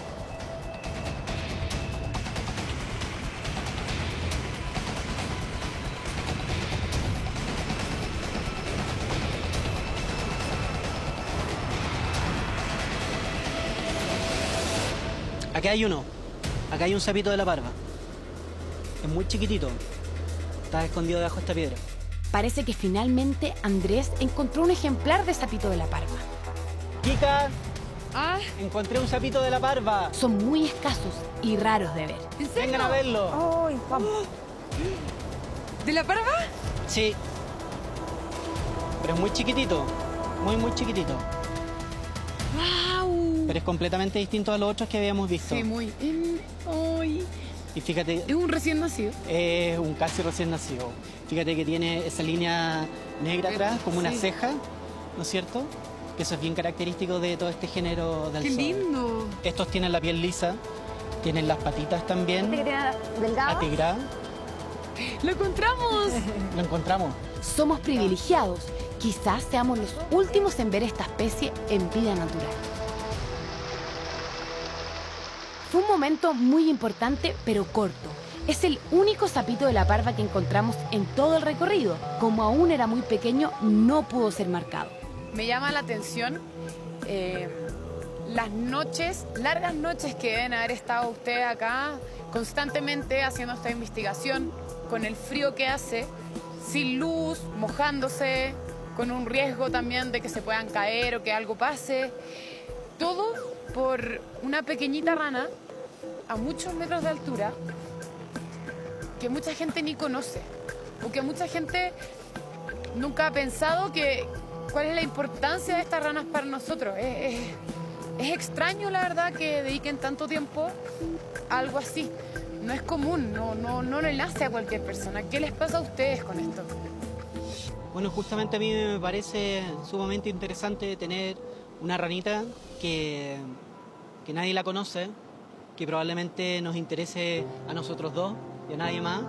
Acá hay uno. Acá hay un sapito de la parva. Es muy chiquitito. Está escondido debajo de esta piedra.
Parece que finalmente Andrés encontró un ejemplar de sapito de la parva.
¡Kika!
Ah,
Encontré un sapito de la parva.
Son muy escasos y raros de ver.
¿en serio?
Vengan a verlo.
¡Ay, vamos!
¿De la parva?
Sí. Pero es muy chiquitito. Muy, muy chiquitito.
¡Wow!
Pero es completamente distinto a los otros que habíamos visto.
Sí, muy. ¡Ay!
Y fíjate,
Es un recién nacido.
es un casi recién nacido. Fíjate que tiene esa línea negra atrás, como una
Sí.
ceja, ¿no es cierto? Que eso es bien característico de todo este género del
¡Qué
zoo.
lindo!
Estos tienen la piel lisa, tienen las patitas también,
¿Este que tiene delgado?
atigradas.
¡Lo encontramos!
Lo encontramos.
Somos privilegiados. Quizás seamos los últimos en ver esta especie en vida natural. Fue un momento muy importante, pero corto. Es el único sapito de la parva que encontramos en todo el recorrido. Como aún era muy pequeño, no pudo ser marcado.
Me llama la atención las noches, largas noches que deben haber estado ustedes acá constantemente haciendo esta investigación, con el frío que hace, sin luz, mojándose, con un riesgo también de que se puedan caer o que algo pase. Todo por una pequeñita rana a muchos metros de altura que mucha gente ni conoce o que mucha gente nunca ha pensado cuál es la importancia de estas ranas para nosotros. Es extraño, la verdad, que dediquen tanto tiempo a algo así. No es común, no le nace a cualquier persona. ¿Qué les pasa a ustedes con esto?
Bueno, justamente a mí me parece sumamente interesante tener una ranita que nadie la conoce, que probablemente nos interese a nosotros dos y a nadie más,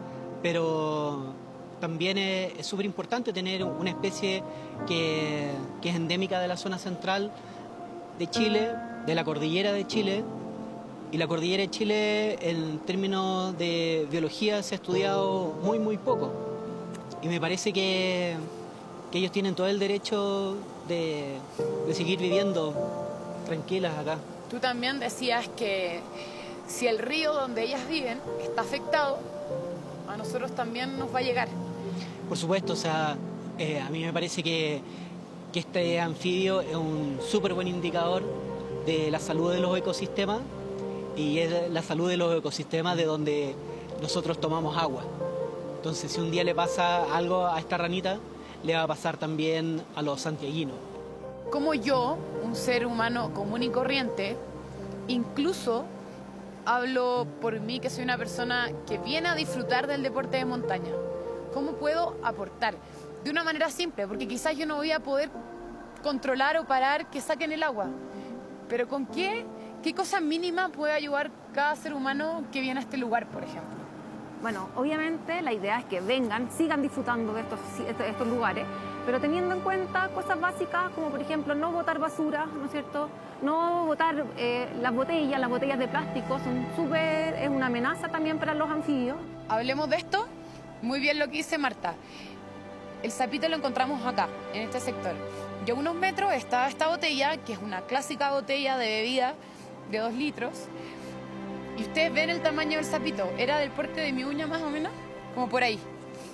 pero también es súper importante tener una especie que es endémica de la zona central de Chile, de la cordillera de Chile. Y la cordillera de Chile, en términos de biología, se ha estudiado muy, muy poco. Y me parece que ellos tienen todo el derecho de seguir viviendo tranquilas acá.
Tú también decías que si el río donde ellas viven está afectado, a nosotros también nos va a llegar.
Por supuesto, o sea, a mí me parece que este anfibio es un súper buen indicador de la salud de los ecosistemas y es la salud de los ecosistemas de donde nosotros tomamos agua. Entonces, si un día le pasa algo a esta ranita, le va a pasar también a los santiaguinos.
Como yo, un ser humano común y corriente, incluso hablo por mí, que soy una persona que viene a disfrutar del deporte de montaña. ¿Cómo puedo aportar? De una manera simple, porque quizás yo no voy a poder controlar o parar que saquen el agua. Pero ¿con qué cosa mínima puede ayudar cada ser humano que viene a este lugar, por ejemplo?
Bueno, obviamente la idea es que vengan, sigan disfrutando de estos lugares, pero teniendo en cuenta cosas básicas como, por ejemplo, no botar basura, ¿no es cierto? No botar las botellas de plástico, es una amenaza también para los anfibios.
Hablemos de esto. Muy bien lo que dice Marta. El sapito lo encontramos acá, en este sector. Y a unos metros estaba esta botella, que es una clásica botella de bebida de 2 litros. Y ustedes ven el tamaño del sapito. Era del porte de mi uña más o menos, como por ahí.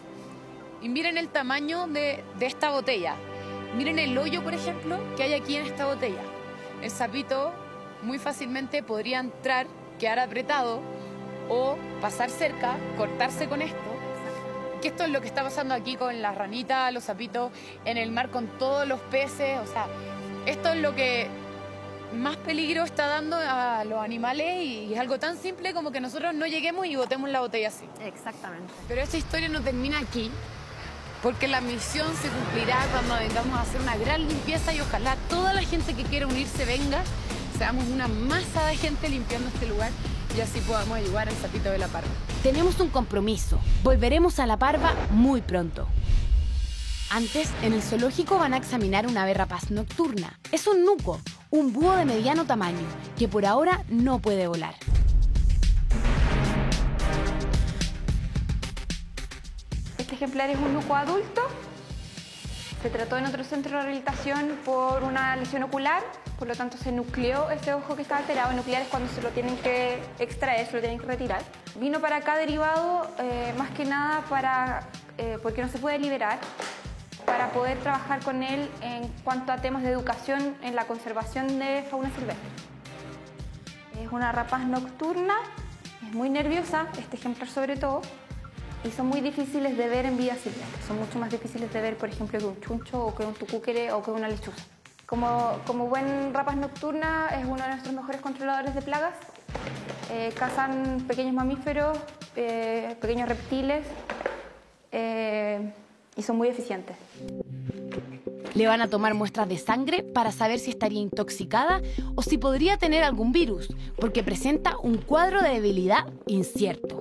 Y miren el tamaño de esta botella. Miren el hoyo, por ejemplo, que hay aquí en esta botella. El sapito muy fácilmente podría entrar, quedar apretado o pasar cerca, cortarse con esto. Que esto es lo que está pasando aquí con las ranitas, los sapitos, en el mar con todos los peces. O sea, esto es lo que más peligro está dando a los animales y es algo tan simple como que nosotros no lleguemos y botemos la botella así.
Exactamente.
Pero esta historia no termina aquí, porque la misión se cumplirá cuando vengamos a hacer una gran limpieza y ojalá toda la gente que quiera unirse venga, seamos una masa de gente limpiando este lugar y así podamos ayudar al sapito de la parva.
Tenemos un compromiso. Volveremos a la parva muy pronto. Antes, en el zoológico van a examinar una ave rapaz nocturna. Es un nuco, un búho de mediano tamaño, que por ahora no puede volar.
Este ejemplar es un nuco adulto. Se trató en otro centro de rehabilitación por una lesión ocular, por lo tanto se nucleó ese ojo que estaba alterado. Nuclear es cuando se lo tienen que extraer, se lo tienen que retirar. Vino para acá derivado más que nada porque no se puede liberar, para poder trabajar con él en cuanto a temas de educación en la conservación de fauna silvestre. Es una rapaz nocturna, es muy nerviosa, este ejemplar sobre todo, y son muy difíciles de ver en vida silvestre. Son mucho más difíciles de ver, por ejemplo, que un chuncho o que un tucúquere o que una lechuza. Como buen rapaz nocturna es uno de nuestros mejores controladores de plagas. Cazan pequeños mamíferos, pequeños reptiles y son muy eficientes.
Le van a tomar muestras de sangre para saber si estaría intoxicada o si podría tener algún virus, porque presenta un cuadro de debilidad incierto.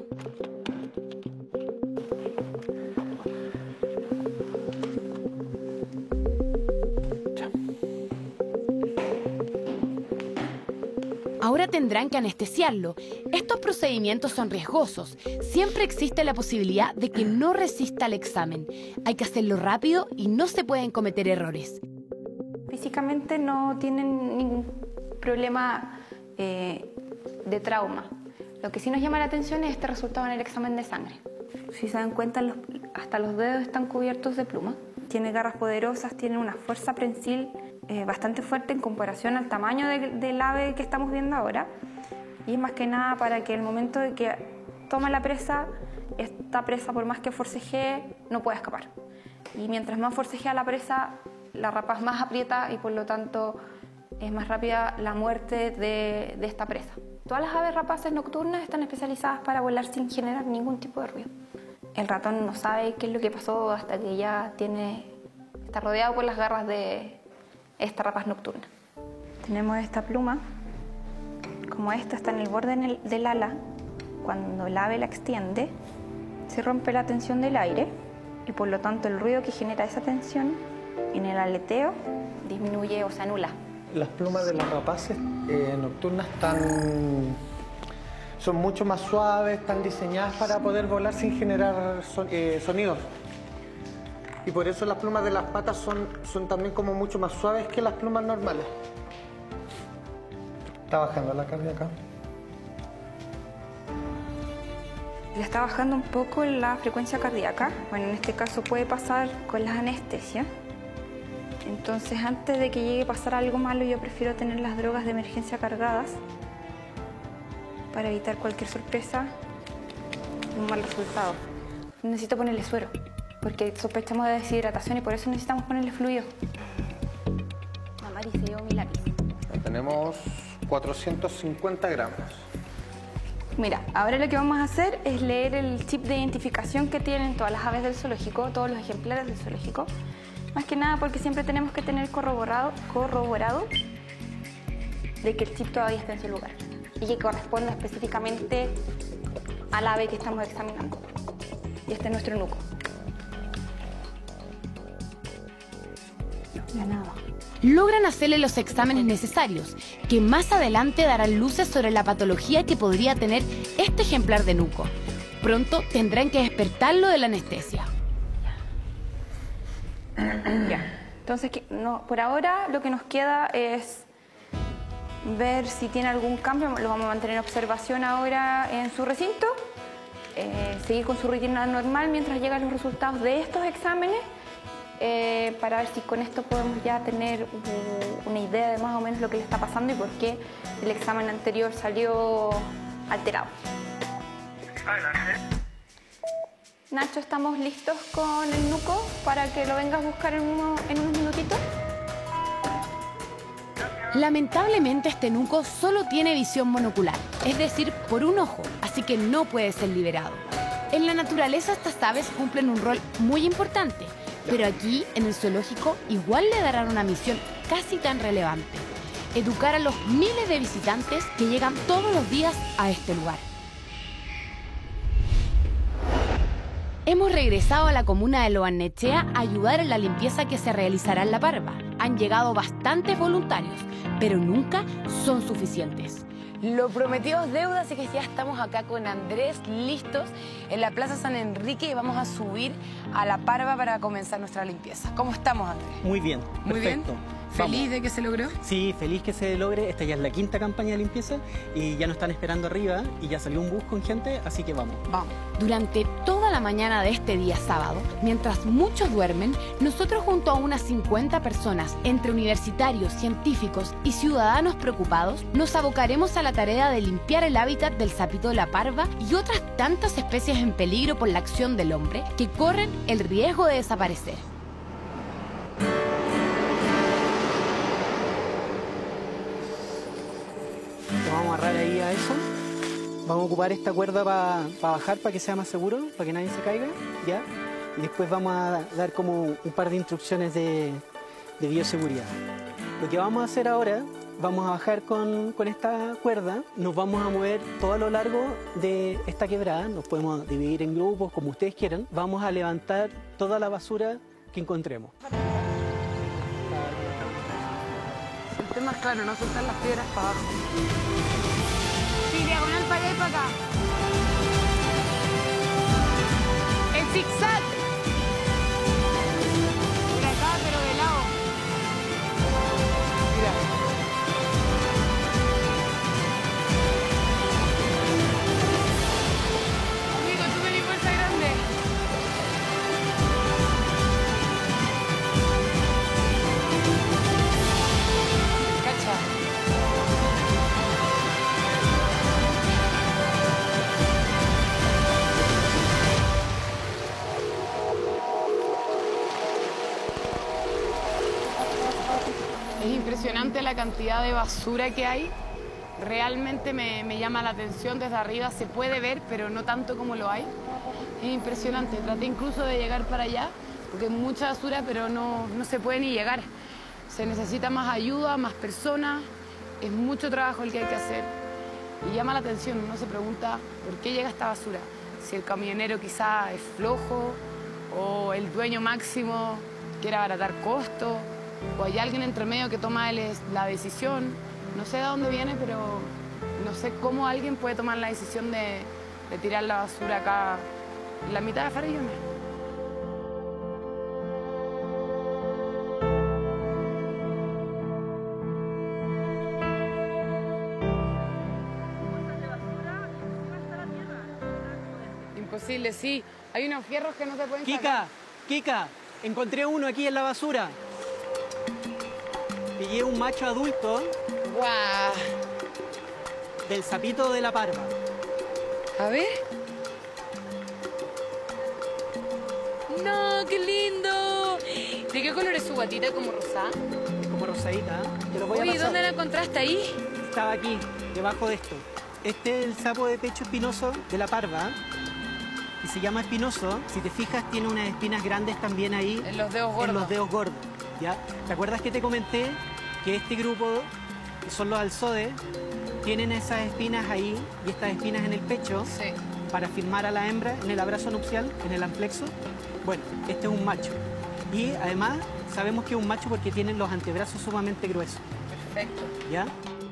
Ahora tendrán que anestesiarlo. Estos procedimientos son riesgosos. Siempre existe la posibilidad de que no resista al examen. Hay que hacerlo rápido y no se pueden cometer errores.
Físicamente no tienen ningún problema de trauma. Lo que sí nos llama la atención es este resultado en el examen de sangre. Si se dan cuenta, hasta los dedos están cubiertos de pluma. Tiene garras poderosas, tiene una fuerza prensil bastante fuerte en comparación al tamaño del ave que estamos viendo ahora. Y es más que nada para que el momento de que toma la presa, esta presa, por más que forcejee, no pueda escapar. Y mientras más forcejea la presa, la rapaz más aprieta y por lo tanto es más rápida la muerte de esta presa. Todas las aves rapaces nocturnas están especializadas para volar sin generar ningún tipo de ruido. El ratón no sabe qué es lo que pasó hasta que ya está rodeado por las garras de esta rapaz nocturna. Tenemos esta pluma, como esta está en el borde del ala, cuando el ave la extiende, se rompe la tensión del aire y por lo tanto el ruido que genera esa tensión en el aleteo disminuye o se anula.
Las plumas de las rapaces nocturnas son mucho más suaves, están diseñadas para poder volar sin generar sonidos. Y por eso las plumas de las patas son también como mucho más suaves que las plumas normales. Está bajando la carga acá.
Le está bajando un poco la frecuencia cardíaca. Bueno, en este caso puede pasar con las anestesias. Entonces, antes de que llegue a pasar algo malo, yo prefiero tener las drogas de emergencia cargadas para evitar cualquier sorpresa y un mal resultado. Necesito ponerle suero, porque sospechamos de deshidratación y por eso necesitamos ponerle fluido. Mari, se llevó mi lápiz.
Tenemos 450 gramos.
Mira, ahora lo que vamos a hacer es leer el chip de identificación que tienen todas las aves del zoológico, todos los ejemplares del zoológico. Más que nada porque siempre tenemos que tener corroborado de que el chip todavía está en su lugar y que corresponda específicamente al ave que estamos examinando. Y este es nuestro nuco. Ganado.
Logran hacerle los exámenes necesarios, que más adelante darán luces sobre la patología que podría tener este ejemplar de nuco. Pronto tendrán que despertarlo de la anestesia.
Ya. Entonces, por ahora lo que nos queda es ver si tiene algún cambio. Lo vamos a mantener en observación ahora en su recinto, seguir con su rutina normal mientras llegan los resultados de estos exámenes, para ver si con esto podemos ya tener una idea de más o menos lo que le está pasando y por qué el examen anterior salió alterado. Nacho, estamos listos con el nuco para que lo vengas a buscar en unos minutitos.
Gracias.
Lamentablemente este nuco solo tiene visión monocular, es decir, por un ojo, así que no puede ser liberado. En la naturaleza estas aves cumplen un rol muy importante, pero aquí, en el zoológico, igual le darán una misión casi tan relevante: educar a los miles de visitantes que llegan todos los días a este lugar. Hemos regresado a la comuna de Lo Barnechea a ayudar en la limpieza que se realizará en La Parva. Han llegado bastantes voluntarios, pero nunca son suficientes.
Lo prometido es deuda, así que ya estamos acá con Andrés, listos en la Plaza San Enrique y vamos a subir a La Parva para comenzar nuestra limpieza. ¿Cómo estamos, Andrés?
Muy bien,
Muy
perfecto.
bien. ¿Feliz de que se logró?
Sí, feliz que se logre. Esta ya es la quinta campaña de limpieza y ya nos están esperando arriba y ya salió un bus con gente, así que vamos.
Vamos.
Durante toda la mañana de este día sábado, mientras muchos duermen, nosotros junto a unas 50 personas, entre universitarios, científicos y ciudadanos preocupados, nos abocaremos a la tarea de limpiar el hábitat del sapito de la parva y otras tantas especies en peligro por la acción del hombre que corren el riesgo de desaparecer.
Vamos a amarrar ahí a eso. Vamos a ocupar esta cuerda para bajar, para que sea más seguro, para que nadie se caiga, ¿ya? Y después vamos a dar como un par de instrucciones de bioseguridad. Lo que vamos a hacer ahora, vamos a bajar con esta cuerda, nos vamos a mover todo a lo largo de esta quebrada, nos podemos dividir en grupos, como ustedes quieran. Vamos a levantar toda la basura que encontremos.
El tema es claro, no soltar las piedras para abajo. Sí, diagonal para allá y para acá. El zigzag. Por acá, pero de lado. Mira. Amigo, tú tenés fuerza grande. Cacha. Es impresionante la cantidad de basura que hay. Realmente me llama la atención. Desde arriba se puede ver, pero no tanto como lo hay. Es impresionante. Traté incluso de llegar para allá, porque hay mucha basura, pero no se puede ni llegar. Se necesita más ayuda, más personas. Es mucho trabajo el que hay que hacer. Y llama la atención. Uno se pregunta por qué llega esta basura. Si el camionero quizá es flojo, o el dueño máximo quiere abaratar costos, o hay alguien entre medio que toma la decisión. No sé de dónde viene, pero no sé cómo alguien puede tomar la decisión de tirar la basura acá en la mitad de Farellones. Imposible, sí. Hay unos fierros que no se pueden sacar.
Kika, encontré uno aquí en la basura. Pillé un macho adulto.
¡Guau!
Del sapito de la parva.
A ver. ¡No, qué lindo! ¿De qué color es su guatita? ¿Como rosada?
Es como rosadita. Te lo voy a
Oye,
pasar.
¿dónde la encontraste ahí?
Estaba aquí, debajo de esto. Este es el sapo de pecho espinoso de la parva. Y se llama espinoso. Si te fijas, tiene unas espinas grandes también ahí.
En los dedos gordos.
En los dedos gordos. ¿Ya? ¿Te acuerdas que te comenté que este grupo, que son los alzodes, tienen esas espinas ahí y estas espinas en el pecho?
Sí.
Para firmar a la hembra en el abrazo nupcial, en el amplexo? Bueno, este es un macho. Y además sabemos que es un macho porque tienen los antebrazos sumamente gruesos.
Perfecto.
¿Ya?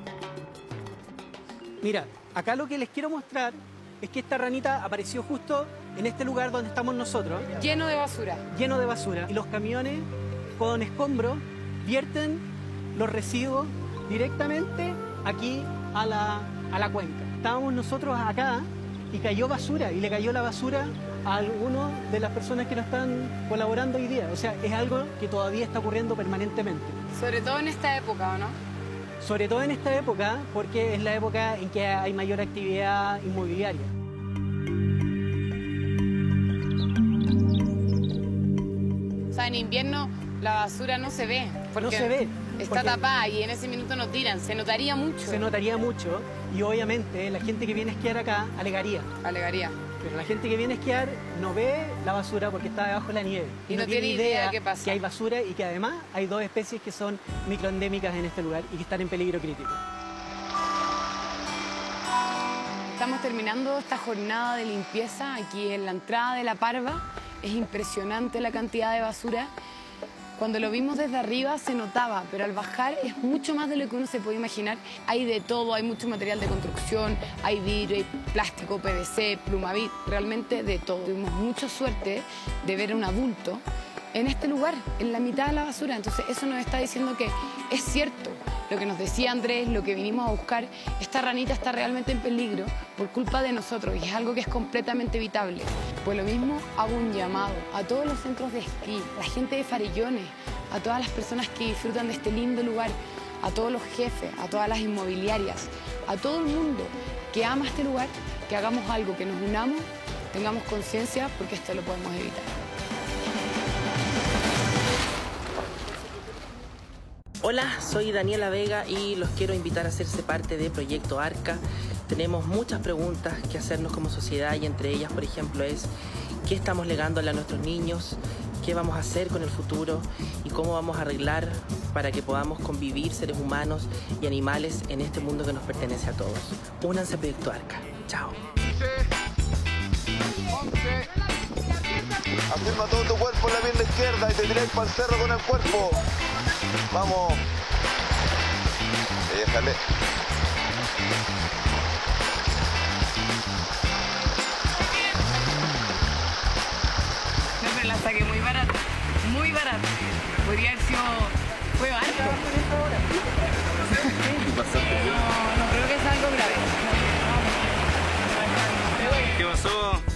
Mira, acá lo que les quiero mostrar es que esta ranita apareció justo en este lugar donde estamos nosotros.
Lleno de basura.
Lleno de basura. Y los camiones con escombros vierten los residuos directamente aquí a la cuenca. Estábamos nosotros acá y cayó basura, y le cayó la basura a algunas de las personas que nos están colaborando hoy día. O sea, es algo que todavía está ocurriendo permanentemente.
Sobre todo en esta época, ¿o no?
Sobre todo en esta época, porque es la época en que hay mayor actividad inmobiliaria.
O sea, en invierno la basura no se ve.
No se ve,
Está tapada y en ese minuto no tiran. Se notaría mucho.
Se notaría mucho y obviamente la gente que viene a esquiar acá alegaría.
Alegaría.
Pero la gente que viene a esquiar no ve la basura porque está debajo de la nieve.
Y no tiene idea qué pasa.
Que hay basura y que además hay 2 especies que son microendémicas en este lugar y que están en peligro crítico.
Estamos terminando esta jornada de limpieza aquí en la entrada de La Parva. Es impresionante la cantidad de basura. Cuando lo vimos desde arriba se notaba, pero al bajar es mucho más de lo que uno se puede imaginar. Hay de todo, hay mucho material de construcción, hay vidrio, hay plástico, PVC, plumavit, realmente de todo. Tuvimos mucha suerte de ver a un adulto en este lugar, en la mitad de la basura. Entonces eso nos está diciendo que es cierto lo que nos decía Andrés, lo que vinimos a buscar. Esta ranita está realmente en peligro por culpa de nosotros y es algo que es completamente evitable. Pues lo mismo, hago un llamado a todos los centros de esquí, a la gente de Farellones, a todas las personas que disfrutan de este lindo lugar, a todos los jefes, a todas las inmobiliarias, a todo el mundo que ama este lugar, que hagamos algo, que nos unamos, tengamos conciencia, porque esto lo podemos evitar.
Hola, soy Daniela Vega y los quiero invitar a hacerse parte de Proyecto Arca. Tenemos muchas preguntas que hacernos como sociedad y entre ellas, por ejemplo, es ¿qué estamos legándole a nuestros niños? ¿Qué vamos a hacer con el futuro? ¿Y cómo vamos a arreglar para que podamos convivir seres humanos y animales en este mundo que nos pertenece a todos? Únanse a Proyecto Arca. Chao.
11. Afirma todo tu cuerpo en la pierna izquierda y te tiráis para el cerro con el cuerpo. Vamos. Déjale.
No, pero la saqué muy barata. Muy barata. Podría haber sido... Fue alto. No creo que sea algo grave.
¿Qué pasó?